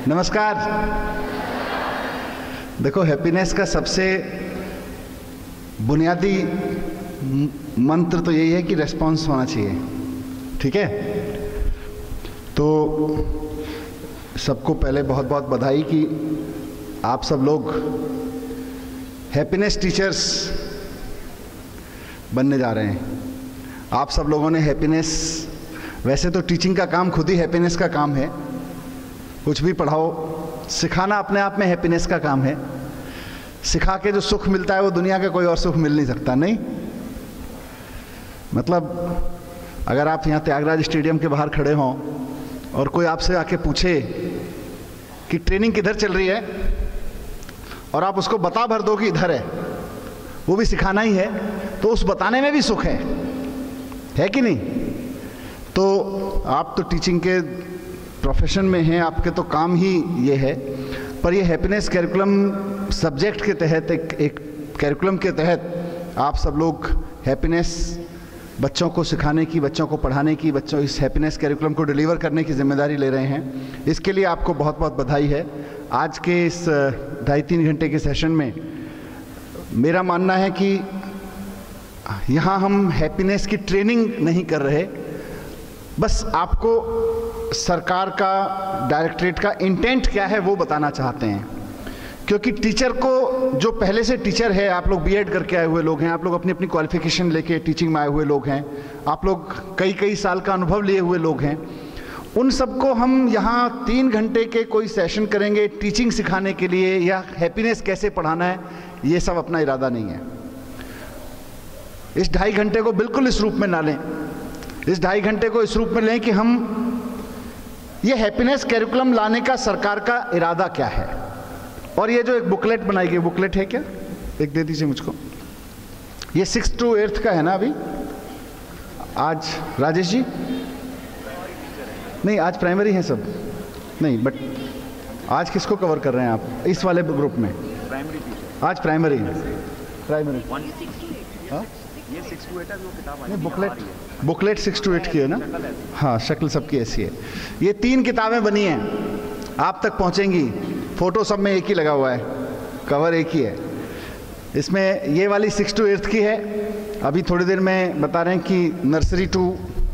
नमस्कार। देखो, हैप्पीनेस का सबसे बुनियादी मंत्र तो यही है कि रेस्पॉन्स होना चाहिए। ठीक है, तो सबको पहले बहुत बहुत बधाई कि आप सब लोग हैप्पीनेस टीचर्स बनने जा रहे हैं। आप सब लोगों ने हैप्पीनेस, वैसे तो टीचिंग का काम खुद ही हैप्पीनेस का काम है, कुछ भी पढ़ाओ, सिखाना अपने आप में हैप्पीनेस का काम है। सिखा के जो सुख मिलता है वो दुनिया का कोई और सुख मिल नहीं सकता। नहीं मतलब अगर आप यहाँ त्यागराज स्टेडियम के बाहर खड़े हों और कोई आपसे आके पूछे कि ट्रेनिंग किधर चल रही है और आप उसको बता भर दो कि इधर है, वो भी सिखाना ही है, तो उस बताने में भी सुख है कि नहीं? तो आप तो टीचिंग के प्रोफेशन में हैं, आपके तो काम ही ये है। पर ये हैप्पीनेस कैरिकुलम सब्जेक्ट के तहत एक कैरिकुलम के तहत आप सब लोग हैप्पीनेस बच्चों को सिखाने की, बच्चों को पढ़ाने की, बच्चों इस हैप्पीनेस कैरिकुलम को डिलीवर करने की जिम्मेदारी ले रहे हैं। इसके लिए आपको बहुत बहुत बधाई है। आज के इस 2.5-3 घंटे के सेशन में मेरा मानना है कि यहाँ हम हैप्पीनेस की ट्रेनिंग नहीं कर रहे, बस आपको सरकार का, डायरेक्टरेट का इंटेंट क्या है वो बताना चाहते हैं। क्योंकि टीचर को, जो पहले से टीचर है, आप लोग बीएड करके आए हुए लोग हैं, आप लोग अपनी अपनी क्वालिफिकेशन लेके टीचिंग में आए हुए लोग हैं, आप लोग कई साल का अनुभव लिए हुए लोग हैं, उन सबको हम यहाँ 3 घंटे के कोई सेशन करेंगे टीचिंग सिखाने के लिए या हैप्पीनेस कैसे पढ़ाना है, ये सब अपना इरादा नहीं है। इस 2.5 घंटे को बिल्कुल इस रूप में ना लें। इस 2.5 घंटे को इस रूप में लें कि हम ये हैप्पीनेस कैरिकुलम लाने का सरकार का इरादा क्या है। और ये जो एक बुकलेट बनाई गई, बुकलेट है क्या? एक दे दीजिए मुझको। ये 6th to 8th का है ना अभी? आज राजेश जी नहीं, आज प्राइमरी है सब नहीं, बट आज किसको कवर कर रहे हैं आप इस वाले ग्रुप में? आज प्राइमरी है। प्राइमरी हाँ, ये 6 to 8 है वो किताब आई है। बुकलेट 6 to 8 की है ना? हाँ, शक्ल सबकी ऐसी है। ये 3 किताबें बनी हैं, आप तक पहुंचेंगी। फोटो सब में एक ही लगा हुआ है, कवर एक ही है। इसमें ये वाली 6 to 8 की है। अभी थोड़ी देर में बता रहे हैं कि नर्सरी टू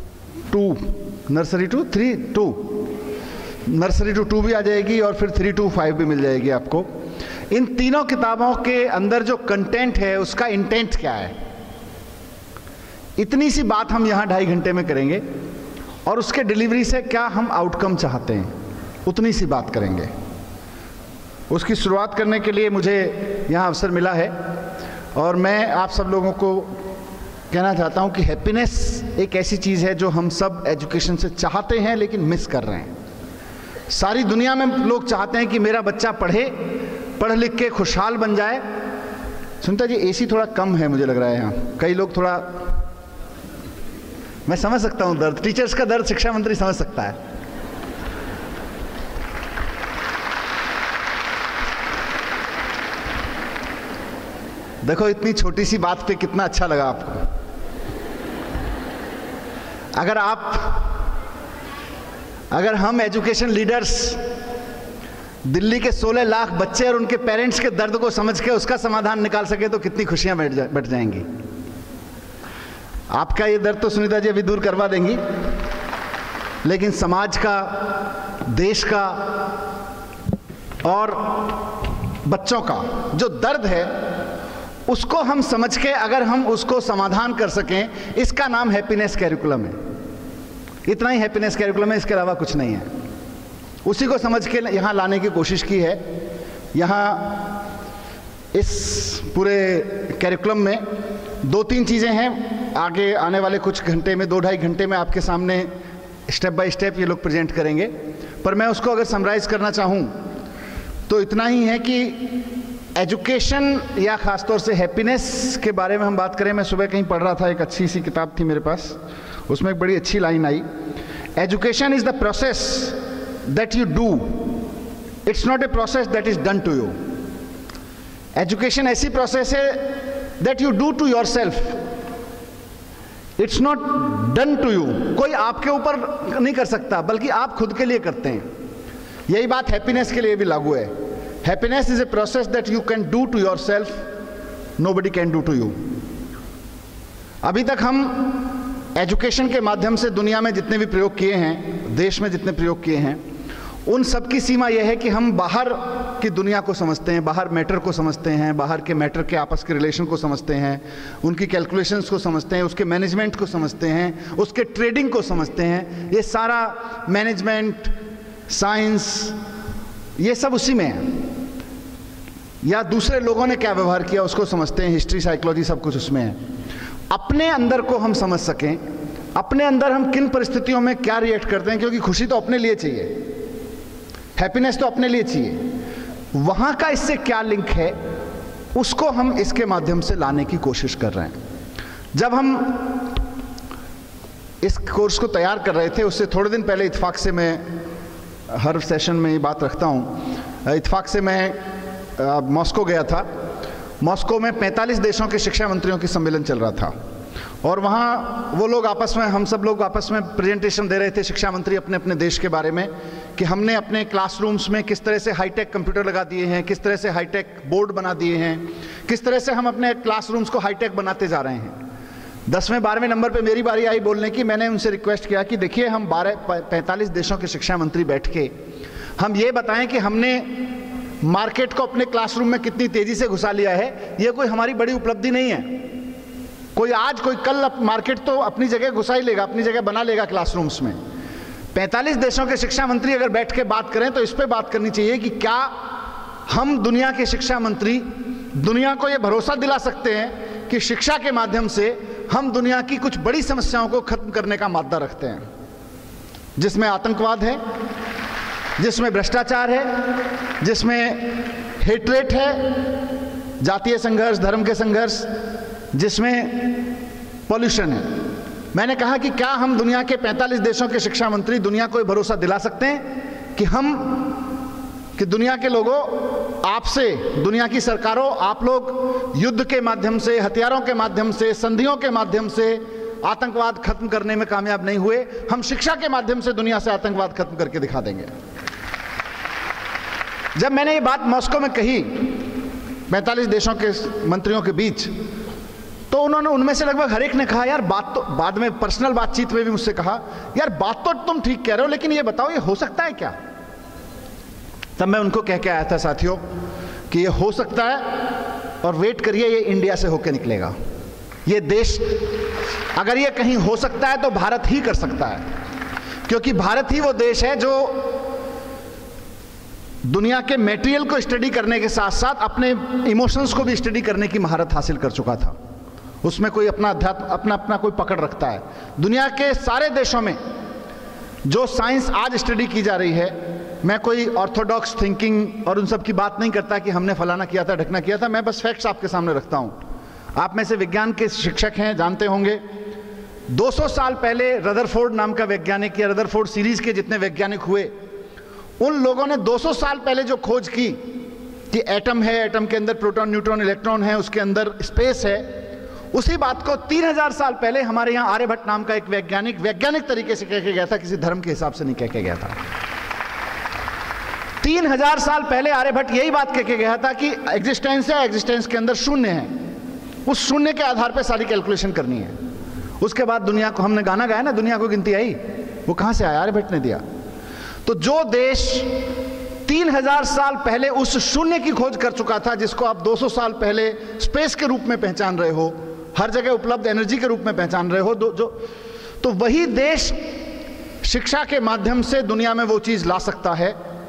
2 भी आ जाएगी और फिर 3 to 5 भी मिल जाएगी आपको। इन तीनों किताबों के अंदर जो कंटेंट है उसका इंटेंट क्या है, इतनी सी बात हम यहाँ 2.5 घंटे में करेंगे। और उसके डिलीवरी से क्या हम आउटकम चाहते हैं, उतनी सी बात करेंगे। उसकी शुरुआत करने के लिए मुझे यहाँ अवसर मिला है और मैं आप सब लोगों को कहना चाहता हूँ कि हैप्पीनेस एक ऐसी चीज़ है जो हम सब एजुकेशन से चाहते हैं लेकिन मिस कर रहे हैं। सारी दुनिया में लोग चाहते हैं कि मेरा बच्चा पढ़े, पढ़ लिख के खुशहाल बन जाए। सुनता जी, एसी थोड़ा कम है मुझे लग रहा है यहाँ। कई लोग थोड़ा, मैं समझ सकता हूँ दर्द, टीचर्स का दर्द शिक्षा मंत्री समझ सकता है। देखो, इतनी छोटी सी बात पे कितना अच्छा लगा आपको। अगर हम एजुकेशन लीडर्स दिल्ली के 16 लाख बच्चे और उनके पेरेंट्स के दर्द को समझ के उसका समाधान निकाल सके तो कितनी खुशियां बैठ जाएंगी। आपका ये दर्द तो सुनीता जी अभी दूर करवा देंगी, लेकिन समाज का, देश का और बच्चों का जो दर्द है उसको हम समझ के अगर हम उसको समाधान कर सकें, इसका नाम हैप्पीनेस कैरिकुलम है। इतना ही हैप्पीनेस कैरिकुलम है, इसके अलावा कुछ नहीं है। उसी को समझ के यहाँ लाने की कोशिश की है। यहाँ इस पूरे कैरिकुलम में 2-3 चीज़ें हैं। आगे आने वाले कुछ घंटे में, 2-2.5 घंटे में आपके सामने स्टेप बाय स्टेप ये लोग प्रेजेंट करेंगे। पर मैं उसको अगर समराइज़ करना चाहूँ तो इतना ही है कि एजुकेशन या ख़ासतौर से हैप्पीनेस के बारे में हम बात करें। मैं सुबह कहीं पढ़ रहा था, एक अच्छी सी किताब थी मेरे पास, उसमें एक बड़ी अच्छी लाइन आई, education is the process that you do, it's not a process that is done to you. Education ऐसी प्रोसेस है that you do to yourself, it's not done to you. कोई आपके ऊपर नहीं कर सकता, बल्कि आप खुद के लिए करते हैं। यही बात हैप्पीनेस के लिए भी लागू है। Happiness is a process that you can do to yourself, nobody can do to you. अभी तक हम एजुकेशन के माध्यम से दुनिया में जितने भी प्रयोग किए हैं, देश में जितने प्रयोग किए हैं, उन सब की सीमा यह है कि हम बाहर की दुनिया को समझते हैं, बाहर मैटर को समझते हैं, बाहर के मैटर के आपस के रिलेशन को समझते हैं, उनकी कैलकुलेशंस को समझते हैं, उसके मैनेजमेंट को समझते हैं, उसके ट्रेडिंग को समझते हैं। ये सारा मैनेजमेंट, साइंस, ये सब उसी में है। या दूसरे लोगों ने क्या व्यवहार किया उसको समझते हैं, हिस्ट्री, साइकोलॉजी, सब कुछ उसमें है। अपने अंदर को हम समझ सकें, अपने अंदर हम किन परिस्थितियों में क्या रिएक्ट करते हैं, क्योंकि खुशी तो अपने लिए चाहिए, हैप्पीनेस तो अपने लिए चाहिए, वहां का इससे क्या लिंक है उसको हम इसके माध्यम से लाने की कोशिश कर रहे हैं। जब हम इस कोर्स को तैयार कर रहे थे, उससे थोड़े दिन पहले इत्तेफाक से, मैं हर सेशन में ये बात रखता हूँ, इत्तेफाक से मैं मॉस्को गया था। मॉस्को में 45 देशों के शिक्षा मंत्रियों की सम्मेलन चल रहा था, और वहाँ वो लोग आपस में, हम सब लोग आपस में प्रेजेंटेशन दे रहे थे, शिक्षा मंत्री अपने अपने देश के बारे में, कि हमने अपने क्लासरूम्स में किस तरह से हाईटेक कंप्यूटर लगा दिए हैं, किस तरह से हाईटेक बोर्ड बना दिए हैं, किस तरह से हम अपने क्लासरूम्स को हाईटेक बनाते जा रहे हैं। 10वें 12वें नंबर पे मेरी बारी आई बोलने की। मैंने उनसे रिक्वेस्ट किया कि देखिए, हम 45 देशों के शिक्षा मंत्री बैठ के हम ये बताएं कि हमने मार्केट को अपने क्लासरूम में कितनी तेजी से घुसा लिया है। ये कोई हमारी बड़ी उपलब्धि नहीं है, कोई आज कोई कल मार्केट तो अपनी जगह घुसा ही लेगा, अपनी जगह बना लेगा क्लासरूम्स में। 45 देशों के शिक्षा मंत्री अगर बैठ के बात करें तो इस पे बात करनी चाहिए कि क्या हम दुनिया के शिक्षा मंत्री दुनिया को ये भरोसा दिला सकते हैं कि शिक्षा के माध्यम से हम दुनिया की कुछ बड़ी समस्याओं को खत्म करने का मादा रखते हैं, जिसमें आतंकवाद है, जिसमें भ्रष्टाचार है, जिसमें हेटरेट है, जातीय संघर्ष, धर्म के संघर्ष, जिसमें पॉल्यूशन है। मैंने कहा कि क्या हम दुनिया के 45 देशों के शिक्षा मंत्री दुनिया को भरोसा दिला सकते हैं कि दुनिया के लोगों, आपसे, दुनिया की सरकारों, आप लोग युद्ध के माध्यम से, हथियारों के माध्यम से, संधियों के माध्यम से आतंकवाद खत्म करने में कामयाब नहीं हुए, हम शिक्षा के माध्यम से दुनिया से आतंकवाद खत्म करके दिखा देंगे। जब मैंने ये बात मॉस्को में कही 45 देशों के मंत्रियों के बीच, तो उन्होंने, उनमें से लगभग हर एक ने कहा, यार बात तो, बाद में पर्सनल बातचीत में भी मुझसे कहा, यार बात तो तुम ठीक कह रहे हो, लेकिन ये बताओ ये हो सकता है क्या? तब मैं उनको कह के आया था, साथियों, कि ये हो सकता है, और वेट करिए, ये इंडिया से होकर निकलेगा। ये देश, अगर ये कहीं हो सकता है तो भारत ही कर सकता है, क्योंकि भारत ही वो देश है जो दुनिया के मटेरियल को स्टडी करने के साथ साथ अपने इमोशंस को भी स्टडी करने की महारत हासिल कर चुका था। उसमें कोई अपना अध्यात्म, अपना कोई पकड़ रखता है। दुनिया के सारे देशों में जो साइंस आज स्टडी की जा रही है, मैं कोई ऑर्थोडॉक्स थिंकिंग और उन सब की बात नहीं करता कि हमने फलाना किया था, ढकना किया था, मैं बस फैक्ट्स आपके सामने रखता हूं। आप में से विज्ञान के शिक्षक हैं, जानते होंगे 200 साल पहले रदरफोर्ड नाम का वैज्ञानिक, या रदरफोर्ड सीरीज के जितने वैज्ञानिक हुए, उन लोगों ने 200 साल पहले जो खोज की कि एटम है, एटम के अंदर प्रोटॉन, न्यूट्रॉन, इलेक्ट्रॉन है, उसके अंदर स्पेस है, उसी बात को 3000 साल पहले हमारे यहाँ आर्यभट्ट नाम का एक वैज्ञानिक तरीके से कह के गया था, किसी धर्म के हिसाब से नहीं कह के गया था। 3000 साल पहले आर्यभट्ट यही बात कह के गया था कि एग्जिस्टेंस है, एग्जिस्टेंस के अंदर शून्य है, उस शून्य के आधार पर सारी कैलकुलेशन करनी है। उसके बाद दुनिया को, हमने गाना गाया ना, दुनिया को गिनती आई, वो कहां से आया? आर्यभट्ट ने दिया। तो जो देश 3000 साल पहले उस शून्य की खोज कर चुका था, जिसको आप 200 साल पहले स्पेस के रूप में पहचान रहे हो, हर जगह उपलब्ध एनर्जी के रूप में पहचान रहे हो, तो वही देश शिक्षा के माध्यम से दुनिया में वो चीज ला सकता है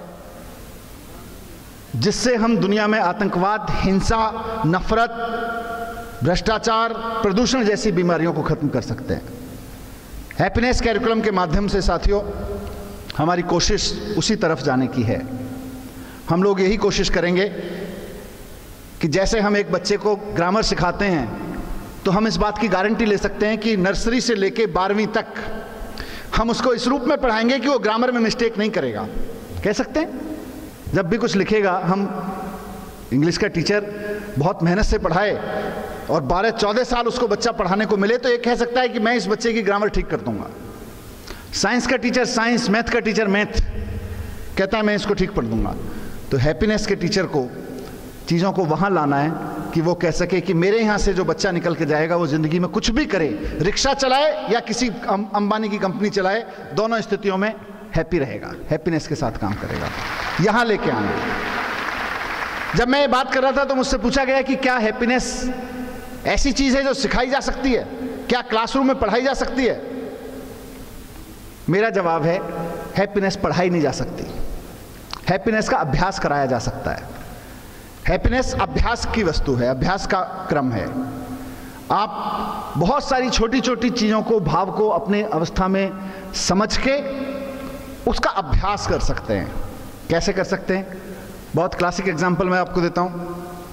जिससे हम दुनिया में आतंकवाद, हिंसा, नफरत, भ्रष्टाचार, प्रदूषण जैसी बीमारियों को खत्म कर सकते हैं। हैप्पीनेस कैरिकुलम के माध्यम से साथियों, हमारी कोशिश उसी तरफ जाने की है। हम लोग यही कोशिश करेंगे कि जैसे हम एक बच्चे को ग्रामर सिखाते हैं, तो हम इस बात की गारंटी ले सकते हैं कि नर्सरी से लेके 12वीं तक हम उसको इस रूप में पढ़ाएंगे कि वो ग्रामर में मिस्टेक नहीं करेगा। कह सकते हैं, जब भी कुछ लिखेगा, हम इंग्लिश का टीचर बहुत मेहनत से पढ़ाए और 12-14 साल उसको बच्चा पढ़ाने को मिले, तो ये कह सकता है कि मैं इस बच्चे की ग्रामर ठीक कर दूंगा। साइंस का टीचर साइंस, मैथ का टीचर मैथ, कहता है मैं इसको ठीक पढ़ दूंगा। तो हैप्पीनेस के टीचर को चीज़ों को वहाँ लाना है कि वो कह सके कि मेरे यहाँ से जो बच्चा निकल के जाएगा वो ज़िंदगी में कुछ भी करे, रिक्शा चलाए या किसी अंबानी की कंपनी चलाए, दोनों स्थितियों में हैप्पी रहेगा, हैप्पीनेस के साथ काम करेगा। यहाँ लेके आना। जब मैं ये बात कर रहा था तो मुझसे पूछा गया कि क्या हैप्पीनेस ऐसी चीज़ है जो सिखाई जा सकती है, क्या क्लासरूम में पढ़ाई जा सकती है? मेरा जवाब है हैप्पीनेस पढ़ाई नहीं जा सकती, हैप्पीनेस का अभ्यास कराया जा सकता है। हैप्पीनेस अभ्यास की वस्तु है, अभ्यास का क्रम है। आप बहुत सारी छोटी छोटी चीज़ों को, भाव को अपने अवस्था में समझ के उसका अभ्यास कर सकते हैं। कैसे कर सकते हैं? बहुत क्लासिक एग्जाम्पल मैं आपको देता हूँ।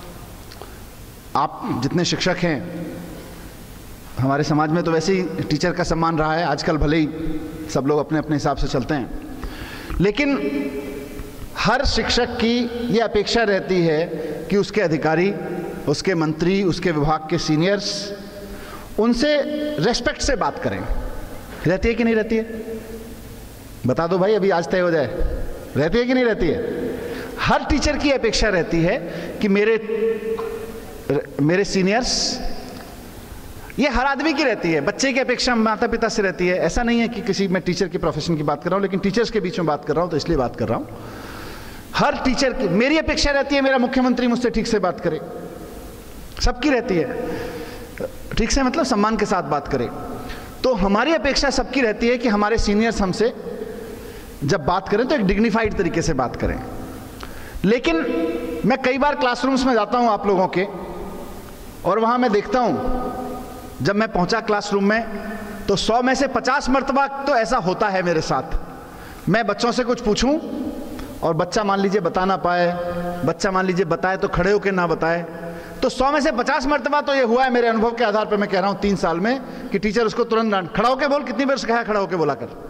आप जितने शिक्षक हैं, हमारे समाज में तो वैसे ही टीचर का सम्मान रहा है, आजकल भले ही सब लोग अपने अपने हिसाब से चलते हैं, लेकिन हर शिक्षक की ये अपेक्षा रहती है कि उसके अधिकारी, उसके मंत्री, उसके विभाग के सीनियर्स उनसे रेस्पेक्ट से बात करें। रहती है कि नहीं रहती है? बता दो भाई, अभी आज तय हो जाए। रहती है कि नहीं रहती है? हर टीचर की अपेक्षा रहती है कि मेरे सीनियर्स, ये हर आदमी की रहती है। बच्चे की अपेक्षा माता पिता से रहती है। ऐसा नहीं है कि किसी, मैं टीचर की प्रोफेशन की बात कर रहा हूँ, लेकिन टीचर्स के बीच में बात कर रहा हूँ तो इसलिए बात कर रहा हूँ। हर टीचर की, मेरी अपेक्षा रहती है मेरा मुख्यमंत्री मुझसे ठीक से बात करे, सबकी रहती है। ठीक से मतलब सम्मान के साथ बात करे। तो हमारी अपेक्षा सबकी रहती है कि हमारे सीनियर्स हमसे जब बात करें तो एक डिग्निफाइड तरीके से बात करें। लेकिन मैं कई बार क्लासरूम्स में जाता हूं आप लोगों के, और वहां मैं देखता हूं, जब मैं पहुंचा क्लासरूम में तो 100 में से 50 मरतबा तो ऐसा होता है मेरे साथ। मैं बच्चों से कुछ पूछूं और बच्चा मान लीजिए बता ना पाए, बच्चा मान लीजिए बताए तो खड़े होकर ना बताए, तो 100 में से 50 मरतबा तो ये हुआ है मेरे अनुभव के आधार पर मैं कह रहा हूं 3 साल में, कि टीचर उसको तुरंत डांट, खड़ा होकर बोल, कितनी बार सिखाया खड़ा होकर बोला कर।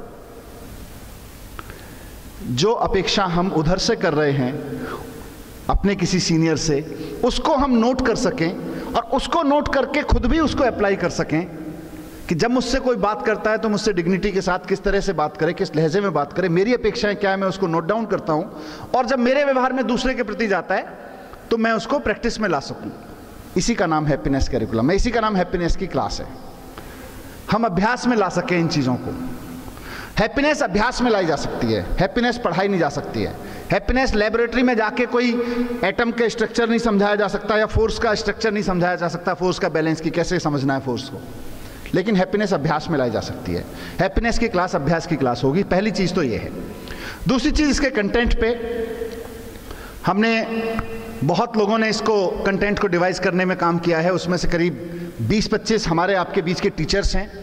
जो अपेक्षा हम उधर से कर रहे हैं अपने किसी सीनियर से, उसको हम नोट कर सकें और उसको नोट करके खुद भी उसको अप्लाई कर सकें कि जब मुझसे कोई बात करता है तो मुझसे डिग्निटी के साथ किस तरह से बात करे, किस लहजे में बात करे, मेरी अपेक्षाएं क्या है, मैं उसको नोट डाउन करता हूं, और जब मेरे व्यवहार में दूसरे के प्रति जाता है तो मैं उसको प्रैक्टिस में ला सकूं। इसी का नाम हैप्पीनेस कैरिकुलम है, इसी का नाम हैप्पीनेस की क्लास है। हम अभ्यास में ला सकें इन चीज़ों को। हैप्पीनेस अभ्यास में लाई जा सकती है, हैप्पीनेस पढ़ाई नहीं जा सकती है। हैप्पीनेस लेबोरेटरी में जाके कोई एटम के स्ट्रक्चर नहीं समझाया जा सकता, या फोर्स का स्ट्रक्चर नहीं समझाया जा सकता, फोर्स का बैलेंस की कैसे समझना है फोर्स को। लेकिन हैप्पीनेस अभ्यास में लाई जा सकती है। हैप्पीनेस की क्लास अभ्यास की क्लास होगी। पहली चीज़ तो ये है। दूसरी चीज़, इसके कंटेंट पे हमने, बहुत लोगों ने इसको कंटेंट को डिवाइस करने में काम किया है। उसमें से करीब 20-25 हमारे आपके बीच के टीचर्स हैं,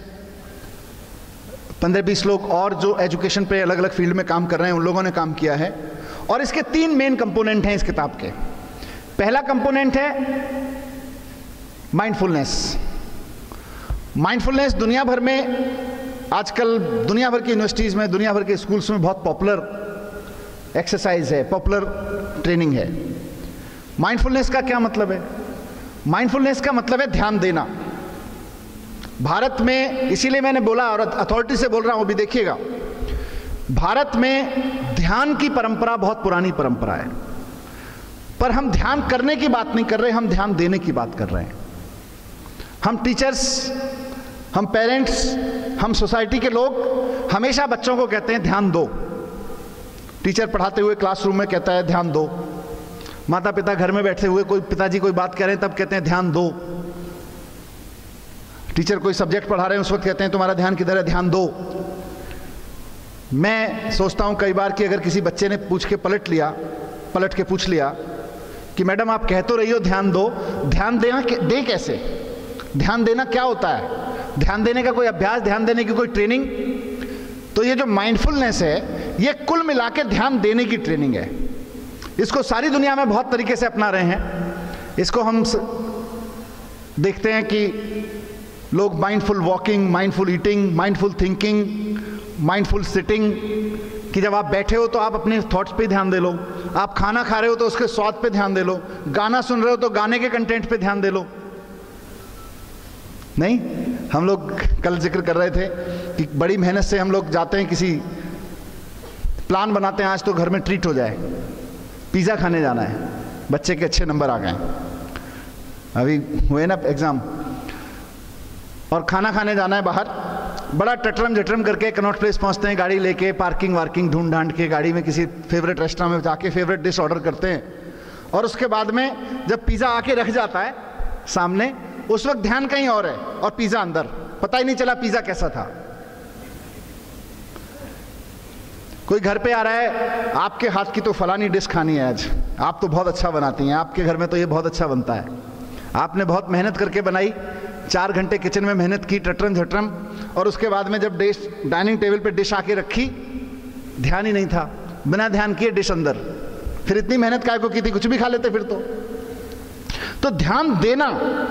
15-20 लोग और जो एजुकेशन पे अलग अलग फील्ड में काम कर रहे हैं, उन लोगों ने काम किया है। और इसके 3 मेन कंपोनेंट हैं इस किताब के। पहला कंपोनेंट है माइंडफुलनेस। माइंडफुलनेस दुनिया भर में आजकल, दुनिया भर की यूनिवर्सिटीज़ में, दुनिया भर के स्कूल्स में बहुत पॉपुलर एक्सरसाइज है, पॉपुलर ट्रेनिंग है। माइंडफुलनेस का क्या मतलब है? माइंडफुलनेस का मतलब है ध्यान देना। भारत में, इसीलिए मैंने बोला और अथॉरिटी से बोल रहा हूं, अभी देखिएगा, भारत में ध्यान की परंपरा बहुत पुरानी परंपरा है, पर हम ध्यान करने की बात नहीं कर रहे, हम ध्यान देने की बात कर रहे हैं। हम टीचर्स, हम पेरेंट्स, हम सोसाइटी के लोग हमेशा बच्चों को कहते हैं ध्यान दो। टीचर पढ़ाते हुए क्लासरूम में कहता है ध्यान दो। माता पिता घर में बैठे हुए, कोई पिताजी कोई बात कह रहे हैं तब कहते हैं ध्यान दो। टीचर कोई सब्जेक्ट पढ़ा रहे हैं उस वक्त कहते हैं तुम्हारा ध्यान किधर है, ध्यान दो। मैं सोचता हूं कई बार कि अगर किसी बच्चे ने पलट के पूछ लिया कि मैडम आप कह तो रही हो ध्यान दो, ध्यान देना दे कैसे? ध्यान देना क्या होता है? ध्यान देने का कोई अभ्यास, ध्यान देने की कोई ट्रेनिंग? तो ये जो माइंडफुलनेस है, ये कुल मिला के ध्यान देने की ट्रेनिंग है। इसको सारी दुनिया में बहुत तरीके से अपना रहे हैं। इसको हम देखते हैं कि लोग mindful walking, mindful eating, mindful thinking, mindful sitting, कि जब आप बैठे हो तो आप अपने थॉट्स पे ध्यान दे लो, आप खाना खा रहे हो तो उसके स्वाद पे ध्यान दे लो, गाना सुन रहे हो तो गाने के कंटेंट पे ध्यान दे लो। नहीं, हम लोग कल जिक्र कर रहे थे कि बड़ी मेहनत से हम लोग जाते हैं किसी प्लान बनाते हैं आज तो घर में ट्रीट हो जाए, पिज़्ज़ा खाने जाना है, बच्चे के अच्छे नंबर आ गए, अभी हुए ना एग्ज़ाम, और खाना खाने जाना है बाहर, बड़ा टटरम जटरम करके कनॉट प्लेस पहुंचते हैं, गाड़ी लेके पार्किंग वार्किंग ढूंढ ढांड के गाड़ी में किसी फेवरेट रेस्टोरेंट में जाके फेवरेट डिश ऑर्डर करते हैं, और उसके बाद में जब पिज़्ज़ा आके रख जाता है सामने, उस वक्त ध्यान कहीं और है और पिज़्ज़ा अंदर, पता ही नहीं चला पिज़्ज़ा कैसा था। कोई घर पे आ रहा है, आपके हाथ की तो फलानी डिश खानी है आज, आप तो बहुत अच्छा बनाती हैं, आपके घर में तो ये बहुत अच्छा बनता है, आपने बहुत मेहनत करके बनाई, 4 घंटे किचन में मेहनत की टटरम झटरम, और उसके बाद में जब डिश डाइनिंग टेबल पे डिश आके रखी, ध्यान ही नहीं था, बिना ध्यान किए डिश अंदर, फिर इतनी मेहनत काय को की थी, कुछ भी खा लेते फिर तो ध्यान देना,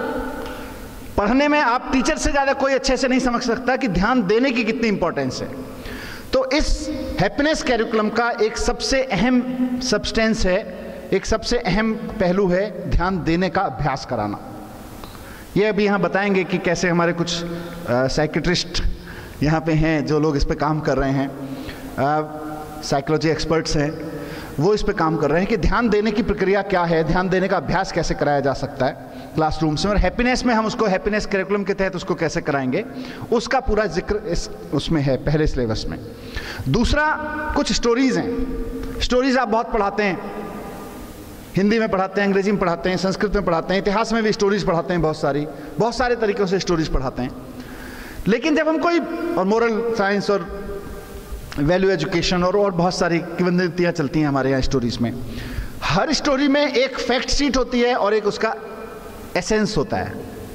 पढ़ने में आप टीचर से ज़्यादा कोई अच्छे से नहीं समझ सकता कि ध्यान देने की कितनी इंपॉर्टेंस है। तो इस हैप्पीनेस कैरिकुलम का एक सबसे अहम सब्सटेंस है, एक सबसे अहम पहलू है ध्यान देने का अभ्यास कराना। ये अभी यहाँ बताएंगे कि कैसे हमारे कुछ साइकियाट्रिस्ट यहाँ पे हैं जो लोग इस पे काम कर रहे हैं, साइकोलॉजी एक्सपर्ट्स हैं, वो इस पे काम कर रहे हैं कि ध्यान देने की प्रक्रिया क्या है, ध्यान देने का अभ्यास कैसे कराया जा सकता है क्लासरूम्स में, और हैप्पीनेस में हम उसको हैप्पीनेस करिकुलम के तहत उसको कैसे कराएंगे, उसका पूरा जिक्र उसमें है पहले सिलेबस में। दूसरा, कुछ स्टोरीज हैं, स्टोरीज आप बहुत पढ़ाते हैं, हिंदी में पढ़ाते हैं, अंग्रेजी में पढ़ाते हैं, संस्कृत में पढ़ाते हैं, इतिहास में भी स्टोरीज पढ़ाते हैं, बहुत सारे तरीक़ों से स्टोरीज पढ़ाते हैं। लेकिन जब हम कोई, और मोरल साइंस और वैल्यू एजुकेशन और बहुत सारी किंवदंतियाँ चलती हैं हमारे यहाँ स्टोरीज में, हर स्टोरी में एक फैक्ट शीट होती है और एक उसका एसेंस होता है।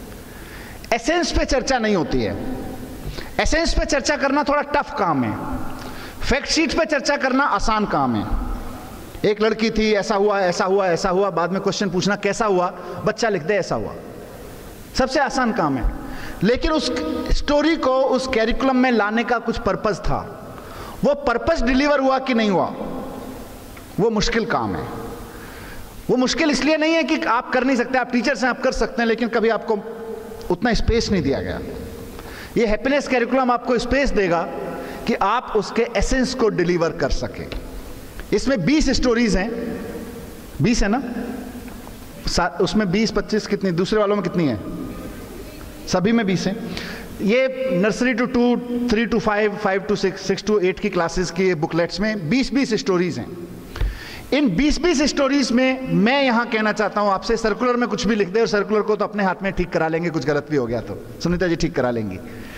एसेंस पे चर्चा नहीं होती है, एसेंस पे चर्चा करना थोड़ा टफ काम है, फैक्ट शीट पे चर्चा करना आसान काम है। एक लड़की थी, ऐसा हुआ ऐसा हुआ ऐसा हुआ, बाद में क्वेश्चन पूछना कैसा हुआ, बच्चा लिख दे ऐसा हुआ, सबसे आसान काम है। लेकिन उस स्टोरी को उस कैरिकुलम में लाने का कुछ पर्पस था, वो पर्पस डिलीवर हुआ कि नहीं हुआ, वो मुश्किल काम है। वो मुश्किल इसलिए नहीं है कि आप कर नहीं सकते, आप टीचर्स हैं, आप कर सकते हैं, लेकिन कभी आपको उतना स्पेस नहीं दिया गया। ये हैप्पीनेस कैरिकुलम आपको स्पेस देगा कि आप उसके एसेंस को डिलीवर कर सके। इसमें 20 स्टोरीज हैं, 20 है ना, उसमें 20-25 कितनी, दूसरे वालों में कितनी है, सभी में 20 है। ये nursery to 2, 3 to 5, 5 to 6, 6 to 8 की क्लासेस की बुकलेट्स में 20-20 स्टोरीज हैं। इन 20-20 स्टोरीज में मैं यहाँ कहना चाहता हूँ आपसे, सर्कुलर में कुछ भी लिख दे, और सर्कुलर को तो अपने हाथ में ठीक करा लेंगे, कुछ गलत भी हो गया तो सुनीता जी ठीक करा लेंगी।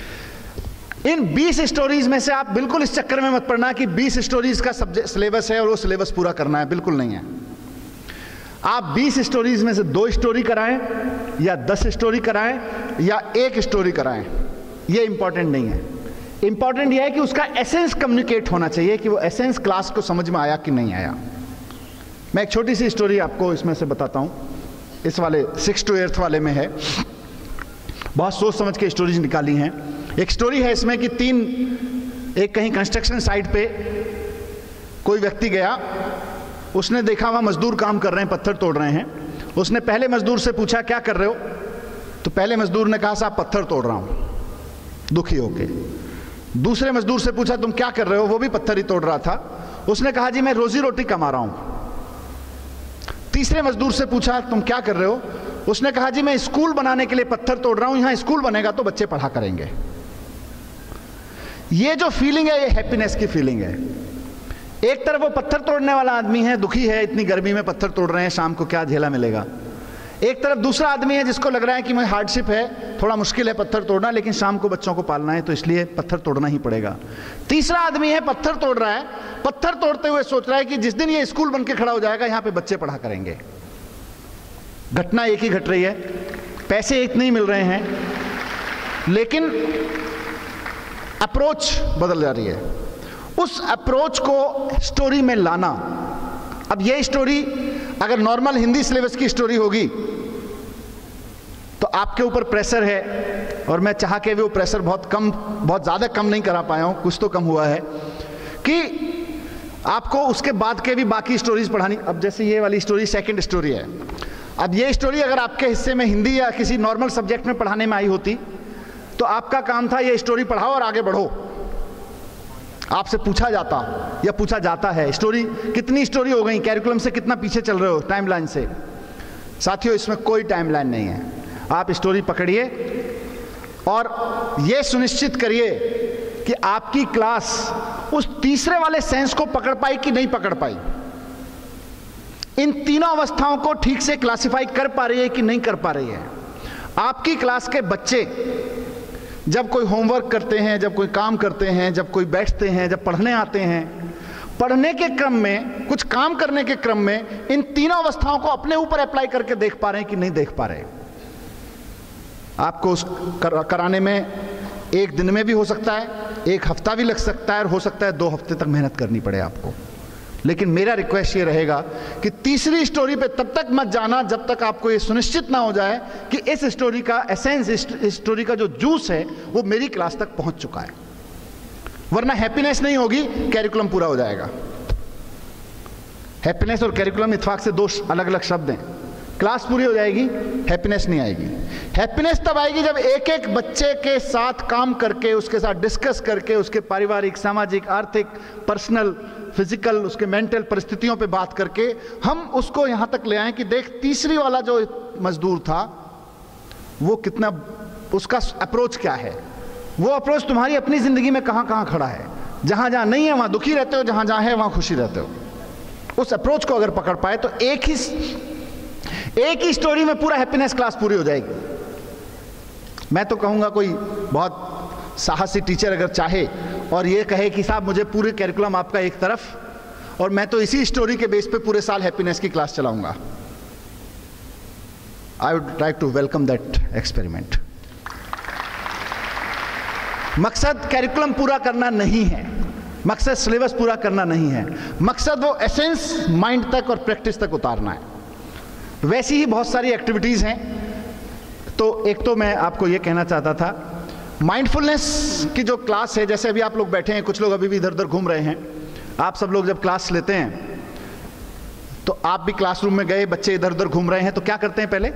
इन 20 स्टोरीज में से आप बिल्कुल इस चक्कर में मत पड़ना कि 20 स्टोरीज का सब्जेक्ट सिलेबस है और वो सिलेबस पूरा करना है, बिल्कुल नहीं है। आप 20 स्टोरीज में से 2 स्टोरी कराएं या 10 स्टोरी कराएं या 1 स्टोरी कराएं, ये इंपॉर्टेंट नहीं है। इंपॉर्टेंट यह है कि उसका एसेंस कम्युनिकेट होना चाहिए, कि वो एसेंस क्लास को समझ में आया कि नहीं आया। मैं एक छोटी सी स्टोरी आपको इसमें से बताता हूं, इस वाले 6 to 8 वाले में है, बहुत सोच समझ के स्टोरीज निकाली हैं। एक स्टोरी है इसमें कि एक कहीं कंस्ट्रक्शन साइट पे कोई व्यक्ति गया, उसने देखा वहाँ मजदूर काम कर रहे हैं, पत्थर तोड़ रहे हैं। उसने पहले मजदूर से पूछा क्या कर रहे हो, तो पहले मजदूर ने कहा साहब पत्थर तोड़ रहा हूँ, दुखी होके। दूसरे मजदूर से पूछा तुम क्या कर रहे हो, वो भी पत्थर ही तोड़ रहा था, उसने कहा जी मैं रोजी रोटी कमा रहा हूँ। तीसरे मजदूर से पूछा तुम क्या कर रहे हो, उसने कहा जी मैं स्कूल बनाने के लिए पत्थर तोड़ रहा हूँ, यहाँ स्कूल बनेगा तो बच्चे पढ़ा करेंगे। ये जो फीलिंग है ये हैप्पीनेस की फीलिंग है। एक तरफ वो पत्थर तोड़ने वाला आदमी है, दुखी है, इतनी गर्मी में पत्थर तोड़ रहे हैं, शाम को क्या झेला मिलेगा। एक तरफ दूसरा आदमी है जिसको लग रहा है कि मैं हार्डशिप है, थोड़ा मुश्किल है पत्थर तोड़ना, लेकिन शाम को बच्चों को पालना है तो इसलिए पत्थर तोड़ना ही पड़ेगा। तीसरा आदमी है पत्थर तोड़ रहा है, पत्थर तोड़ते हुए सोच रहा है कि जिस दिन ये स्कूल बन के खड़ा हो जाएगा यहाँ पे बच्चे पढ़ा करेंगे। घटना एक ही घट रही है, पैसे एक नहीं मिल रहे हैं, लेकिन अप्रोच बदल जा रही है। उस अप्रोच को स्टोरी में लाना। अब ये स्टोरी अगर नॉर्मल हिंदी सिलेबस की स्टोरी होगी तो आपके ऊपर प्रेशर है, और मैं चाह के भी वो प्रेशर बहुत ज़्यादा कम नहीं करा पाया हूँ, कुछ तो कम हुआ है, कि आपको उसके बाद के भी बाकी स्टोरीज पढ़ानी। अब जैसे ये वाली स्टोरी सेकंड स्टोरी है, अब ये स्टोरी अगर आपके हिस्से में हिंदी या किसी नॉर्मल सब्जेक्ट में पढ़ाने में आई होती तो आपका काम था ये स्टोरी पढ़ाओ और आगे बढ़ो, आपसे पूछा जाता या पूछा जाता है, स्टोरी कितनी स्टोरी हो गई, कैरिकुलम से कितना पीछे चल रहे हो टाइमलाइन से। साथियों, इसमें कोई टाइमलाइन नहीं है। आप स्टोरी पकड़िए और यह सुनिश्चित करिए कि आपकी क्लास उस तीसरे वाले सेंस को पकड़ पाई कि नहीं पकड़ पाई, इन तीनों अवस्थाओं को ठीक से क्लासिफाई कर पा रही है कि नहीं कर पा रही है। आपकी क्लास के बच्चे जब कोई होमवर्क करते हैं, जब कोई काम करते हैं, जब कोई बैठते हैं, जब पढ़ने आते हैं, पढ़ने के क्रम में, कुछ काम करने के क्रम में इन तीनों अवस्थाओं को अपने ऊपर अप्लाई करके देख पा रहे हैं कि नहीं देख पा रहे। आपको उस कराने में एक दिन में भी हो सकता है, एक हफ्ता भी लग सकता है, और हो सकता है 2 हफ्ते तक मेहनत करनी पड़े आपको। लेकिन मेरा रिक्वेस्ट ये रहेगा कि तीसरी स्टोरी पे तब तक मत जाना जब तक आपको ये सुनिश्चित ना हो जाए कि इस स्टोरी का एसेंस, इस स्टोरी का जो जूस है वो मेरी क्लास तक पहुंच चुका है। वरना हैप्पीनेस नहीं होगी, कैरिकुलम पूरा हो जाएगा। हैप्पीनेस और कैरिकुलम इत्तेफाक से 2 अलग अलग शब्द हैं। क्लास पूरी हो जाएगी, हैप्पीनेस नहीं आएगी। हैप्पीनेस तब आएगी जब एक एक बच्चे के साथ काम करके, उसके साथ डिस्कस करके, उसके पारिवारिक, सामाजिक, आर्थिक, पर्सनल, फिजिकल, उसके मेंटल परिस्थितियों पे बात करके हम उसको यहां तक ले आए कि देख तीसरी वाला जो मजदूर था वो कितना, उसका अप्रोच क्या है, वो अप्रोच तुम्हारी अपनी जिंदगी में कहां कहां खड़ा है। जहां जहां नहीं है वहां दुखी रहते हो, जहां जहां है वहां खुशी रहते हो। उस अप्रोच को अगर पकड़ पाए तो एक ही स्टोरी में पूरा हैप्पीनेस क्लास पूरी हो जाएगी। मैं तो कहूंगा कोई बहुत साहसी टीचर अगर चाहे और ये कहे कि साहब मुझे पूरे कैरिकुलम आपका एक तरफ और मैं तो इसी स्टोरी के बेस पे पूरे साल हैप्पीनेस की क्लास चलाऊंगा, I would like to welcome that experiment. मकसद कैरिकुलम पूरा करना नहीं है, मकसद सिलेबस पूरा करना नहीं है, मकसद वो एसेंस माइंड तक और प्रैक्टिस तक उतारना है। वैसी ही बहुत सारी एक्टिविटीज़ हैं। तो एक तो मैं आपको ये कहना चाहता था, माइंडफुलनेस की जो क्लास है, जैसे अभी आप लोग बैठे हैं, कुछ लोग अभी भी इधर उधर घूम रहे हैं। आप सब लोग जब क्लास लेते हैं तो आप भी क्लासरूम में गए, बच्चे इधर उधर घूम रहे हैं, तो क्या करते हैं? पहले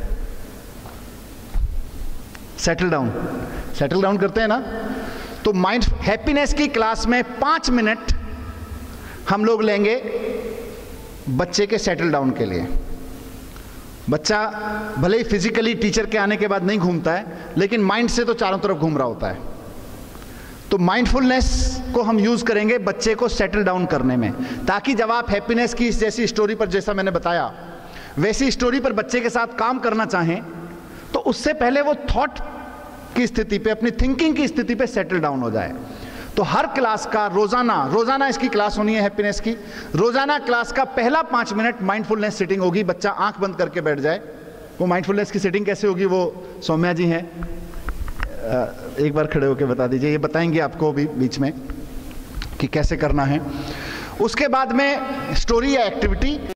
सेटल डाउन करते हैं ना। तो माइंड हैप्पीनेस की क्लास में 5 मिनट हम लोग लेंगे बच्चे के सेटल डाउन के लिए। बच्चा भले ही फिजिकली टीचर के आने के बाद नहीं घूमता है, लेकिन माइंड से तो चारों तरफ घूम रहा होता है। तो माइंडफुलनेस को हम यूज करेंगे बच्चे को सेटल डाउन करने में, ताकि जब आप हैप्पीनेस की जैसी स्टोरी पर, जैसा मैंने बताया वैसी स्टोरी पर बच्चे के साथ काम करना चाहें तो उससे पहले वो थॉट की स्थिति पे, अपनी थिंकिंग की स्थिति पे सेटल डाउन हो जाए। तो हर क्लास का रोजाना इसकी क्लास होनी है हैप्पीनेस की। रोजाना क्लास का पहला 5 मिनट माइंडफुलनेस सिटिंग होगी। बच्चा आंख बंद करके बैठ जाए। वो माइंडफुलनेस की सिटिंग कैसे होगी वो सौम्या जी हैं, एक बार खड़े होकर बता दीजिए। ये बताएंगे आपको भी बीच में कि कैसे करना है। उसके बाद में स्टोरी या एक्टिविटी